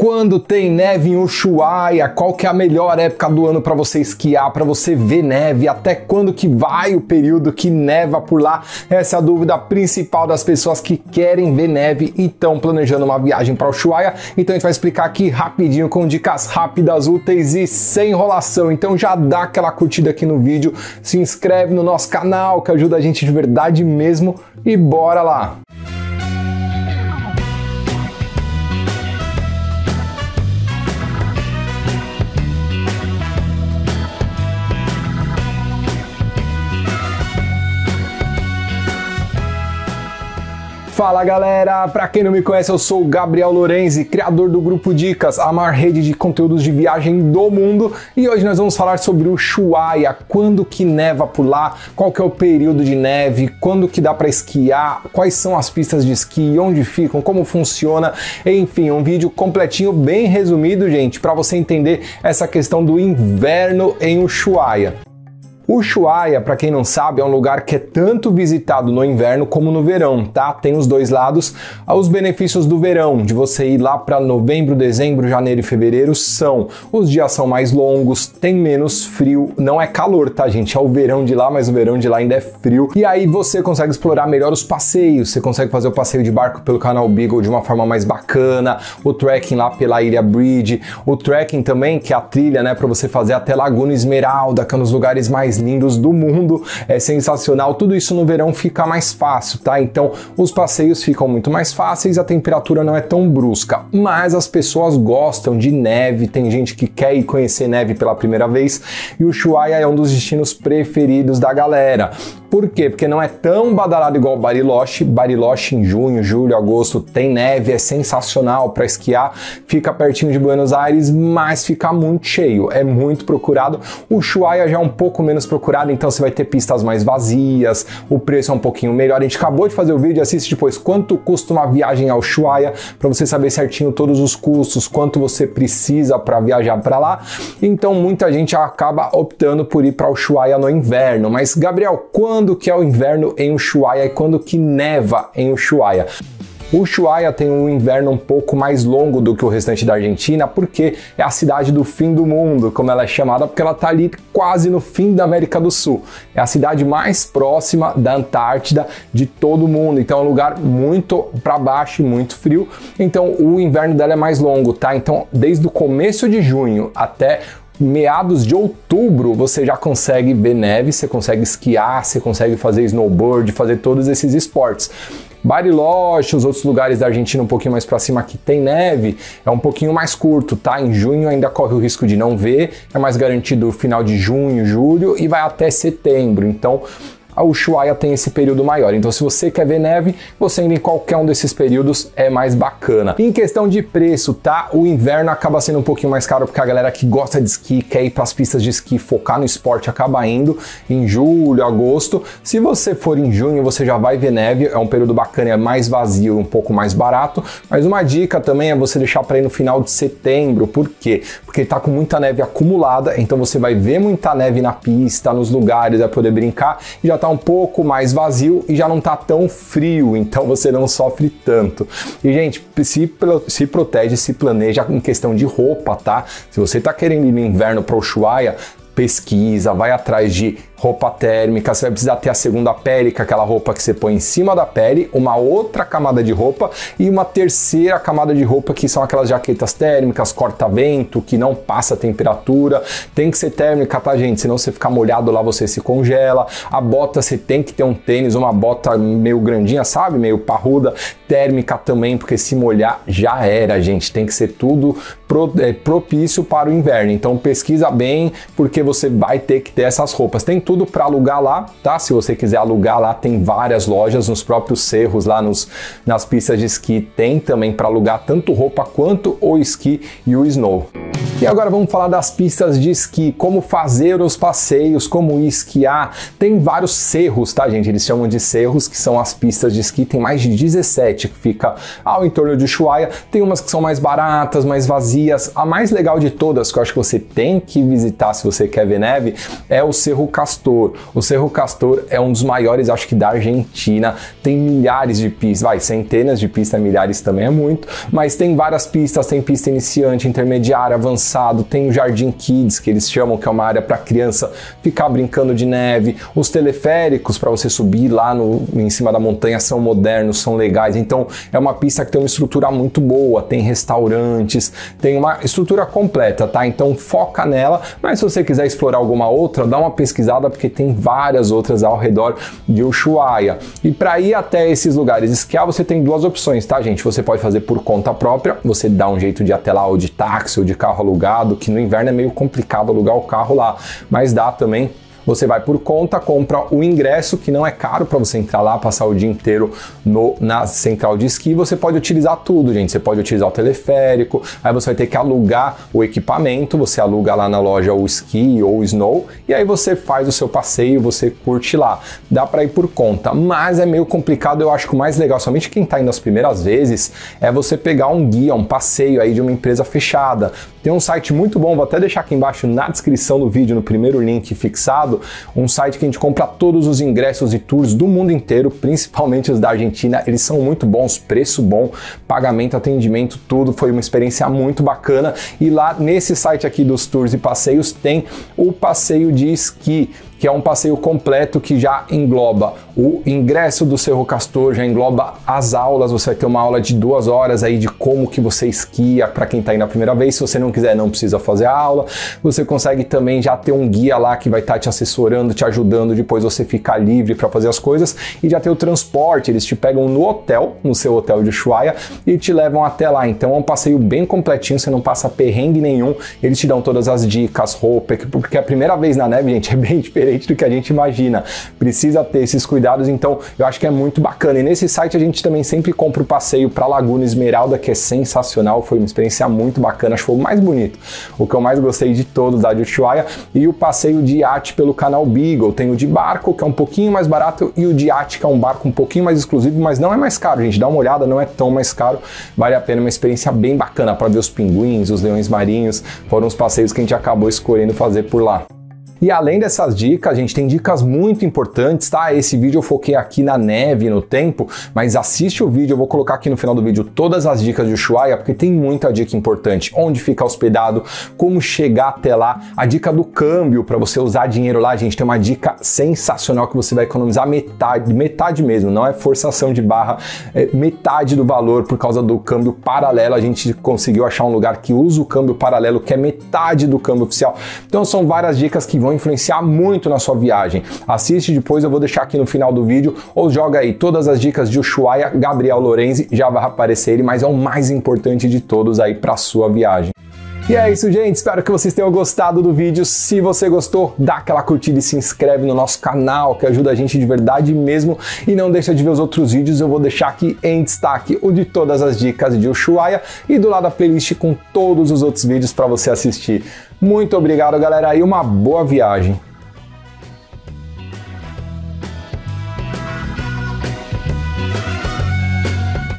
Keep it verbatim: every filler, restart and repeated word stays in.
quando tem neve em Ushuaia? Qual que é a melhor época do ano para você esquiar, para você ver neve? Até quando que vai o período que neva por lá? Essa é a dúvida principal das pessoas que querem ver neve e estão planejando uma viagem para Ushuaia. Então a gente vai explicar aqui rapidinho com dicas rápidas, úteis e sem enrolação. Então já dá aquela curtida aqui no vídeo, se inscreve no nosso canal que ajuda a gente de verdade mesmo e bora lá! Fala galera, para quem não me conhece, eu sou o Gabriel Lorenzi, criador do Grupo Dicas, a maior rede de conteúdos de viagem do mundo, e hoje nós vamos falar sobre o Ushuaia, quando que neva por lá, qual que é o período de neve, quando que dá para esquiar, quais são as pistas de esqui, onde ficam, como funciona, enfim, um vídeo completinho, bem resumido, gente, para você entender essa questão do inverno em Ushuaia. Ushuaia, para quem não sabe, é um lugar que é tanto visitado no inverno como no verão, tá? Tem os dois lados. Os benefícios do verão, de você ir lá para novembro, dezembro, janeiro e fevereiro, são: os dias são mais longos, tem menos frio, não é calor, tá, gente? É o verão de lá, mas o verão de lá ainda é frio. E aí você consegue explorar melhor os passeios, você consegue fazer o passeio de barco pelo Canal Beagle de uma forma mais bacana, o trekking lá pela Ilha Bridge, o trekking também, que é a trilha, né, para você fazer até Laguna Esmeralda, que é um dos lugares mais lindos do mundo, é sensacional. Tudo isso no verão fica mais fácil, tá? Então os passeios ficam muito mais fáceis, a temperatura não é tão brusca, mas as pessoas gostam de neve, tem gente que quer ir conhecer neve pela primeira vez e o Ushuaia é um dos destinos preferidos da galera. Por quê? Porque não é tão badalado igual Bariloche. Bariloche em junho, julho, agosto tem neve, é sensacional para esquiar, fica pertinho de Buenos Aires, mas fica muito cheio, é muito procurado. O Ushuaia já é um pouco menos procurado, então você vai ter pistas mais vazias, o preço é um pouquinho melhor. A gente acabou de fazer o vídeo, assiste depois quanto custa uma viagem ao Ushuaia, para você saber certinho todos os custos, quanto você precisa para viajar para lá. Então muita gente acaba optando por ir para o Ushuaia no inverno. Mas Gabriel, quando que é o inverno em Ushuaia e quando que neva em Ushuaia? O Ushuaia tem um inverno um pouco mais longo do que o restante da Argentina, porque é a cidade do fim do mundo, como ela é chamada, porque ela está ali quase no fim da América do Sul. É a cidade mais próxima da Antártida de todo mundo, então é um lugar muito para baixo e muito frio, então o inverno dela é mais longo, tá? Então desde o começo de junho até meados de outubro você já consegue ver neve, você consegue esquiar, você consegue fazer snowboard, fazer todos esses esportes. Bariloche, os outros lugares da Argentina um pouquinho mais para cima que tem neve, é um pouquinho mais curto, tá? Em junho ainda corre o risco de não ver, é mais garantido final de junho, julho e vai até setembro, então a Ushuaia tem esse período maior. Então se você quer ver neve, você indo em qualquer um desses períodos é mais bacana. Em questão de preço, tá? O inverno acaba sendo um pouquinho mais caro porque a galera que gosta de esqui, quer ir para as pistas de esqui, focar no esporte, acaba indo em julho, agosto. Se você for em junho, você já vai ver neve, é um período bacana, é mais vazio, um pouco mais barato. Mas uma dica também é você deixar para ir no final de setembro. Por quê? Porque tá com muita neve acumulada, então você vai ver muita neve na pista, nos lugares, vai poder brincar e já tá um pouco mais vazio e já não tá tão frio, então você não sofre tanto. E gente, se, se protege, se planeja em questão de roupa, tá? Se você tá querendo ir no inverno para o Ushuaia, pesquisa, vai atrás de roupa térmica, você vai precisar ter a segunda pele, que é aquela roupa que você põe em cima da pele, uma outra camada de roupa e uma terceira camada de roupa que são aquelas jaquetas térmicas, corta-vento, que não passa temperatura, tem que ser térmica, tá gente? Senão você ficar molhado lá, você se congela. A bota, você tem que ter um tênis, uma bota meio grandinha, sabe? Meio parruda, térmica também, porque se molhar já era, gente. Tem que ser tudo pro, é, propício para o inverno. Então pesquisa bem, porque você vai ter que ter essas roupas. Tem tudo para alugar lá, tá? Se você quiser alugar lá, tem várias lojas nos próprios cerros, lá nos, nas pistas de esqui, tem também para alugar tanto roupa quanto o esqui e o snow. E E agora vamos falar das pistas de esqui, como fazer os passeios, como esquiar. Tem vários cerros, tá, gente? Eles chamam de cerros, que são as pistas de esqui. Tem mais de dezessete que fica ao entorno de Ushuaia. Tem umas que são mais baratas, mais vazias. A mais legal de todas, que eu acho que você tem que visitar se você quer ver neve, é o Cerro Castor. O Cerro Castor é um dos maiores, acho que da Argentina. Tem milhares de pistas, vai, centenas de pistas, milhares também é muito, mas tem várias pistas, tem pista iniciante, intermediária, avançado, tem o Jardim Kids, que eles chamam, que é uma área para criança ficar brincando de neve. Os teleféricos para você subir lá no, em cima da montanha são modernos, são legais, então é uma pista que tem uma estrutura muito boa, tem restaurantes, tem uma estrutura completa, tá? Então foca nela, mas se você quiser explorar alguma outra, dá uma pesquisada, porque tem várias outras ao redor de Ushuaia. E para ir até esses lugares esquiar, você tem duas opções, tá, gente? Você pode fazer por conta própria, você dá um jeito de ir até lá, ou de táxi, ou de carro alugado, que no inverno é meio complicado alugar o carro lá, mas dá também. Você vai por conta, compra o ingresso, que não é caro para você entrar lá, passar o dia inteiro no, na central de esqui. Você pode utilizar tudo, gente. Você pode utilizar o teleférico, aí você vai ter que alugar o equipamento, você aluga lá na loja o esqui ou o snow, e aí você faz o seu passeio, você curte lá. Dá para ir por conta, mas é meio complicado. Eu acho que o mais legal, somente quem está indo as primeiras vezes, é você pegar um guia, um passeio aí de uma empresa fechada. Tem um site muito bom, vou até deixar aqui embaixo na descrição do vídeo, no primeiro link fixado, um site que a gente compra todos os ingressos e tours do mundo inteiro, principalmente os da Argentina. Eles são muito bons, preço bom, pagamento, atendimento, tudo. Foi uma experiência muito bacana. E lá nesse site aqui dos tours e passeios tem o passeio de esqui, que é um passeio completo que já engloba o ingresso do Cerro Castor, já engloba as aulas. Você vai ter uma aula de duas horas aí de como que você esquia para quem está indo a primeira vez. Se você não quiser, não precisa fazer a aula. Você consegue também já ter um guia lá que vai estar tá te assessorando, te ajudando, depois você ficar livre para fazer as coisas, e já ter o transporte. Eles te pegam no hotel, no seu hotel de Ushuaia, e te levam até lá. Então é um passeio bem completinho, você não passa perrengue nenhum. Eles te dão todas as dicas, roupa, porque a primeira vez na neve, gente, é bem diferente do que a gente imagina. Precisa ter esses cuidados, então eu acho que é muito bacana. E nesse site a gente também sempre compra o passeio para Laguna Esmeralda, que é sensacional, foi uma experiência muito bacana, acho que foi o mais bonito, o que eu mais gostei de todos da de Ushuaia. E o passeio de iate pelo canal Beagle, tem o de barco, que é um pouquinho mais barato, e o de iate, que é um barco um pouquinho mais exclusivo, mas não é mais caro, gente, dá uma olhada, não é tão mais caro, vale a pena, uma experiência bem bacana para ver os pinguins, os leões marinhos. Foram os passeios que a gente acabou escolhendo fazer por lá. E além dessas dicas, a gente tem dicas muito importantes, tá? Esse vídeo eu foquei aqui na neve, no tempo, mas assiste o vídeo, eu vou colocar aqui no final do vídeo todas as dicas de Ushuaia, porque tem muita dica importante. Onde fica hospedado, como chegar até lá, a dica do câmbio para você usar dinheiro lá, gente, tem uma dica sensacional que você vai economizar metade, metade mesmo, não é forçação de barra, é metade do valor por causa do câmbio paralelo. A gente conseguiu achar um lugar que usa o câmbio paralelo, que é metade do câmbio oficial. Então são várias dicas que vão influenciar muito na sua viagem. Assiste depois, eu vou deixar aqui no final do vídeo, ou joga aí todas as dicas de Ushuaia, Gabriel Lorenzi, já vai aparecer ele, mas é o mais importante de todos aí para sua viagem. E é isso, gente, espero que vocês tenham gostado do vídeo. Se você gostou, dá aquela curtida e se inscreve no nosso canal, que ajuda a gente de verdade mesmo. E não deixa de ver os outros vídeos, eu vou deixar aqui em destaque o de todas as dicas de Ushuaia e do lado a playlist com todos os outros vídeos para você assistir. Muito obrigado, galera, e uma boa viagem!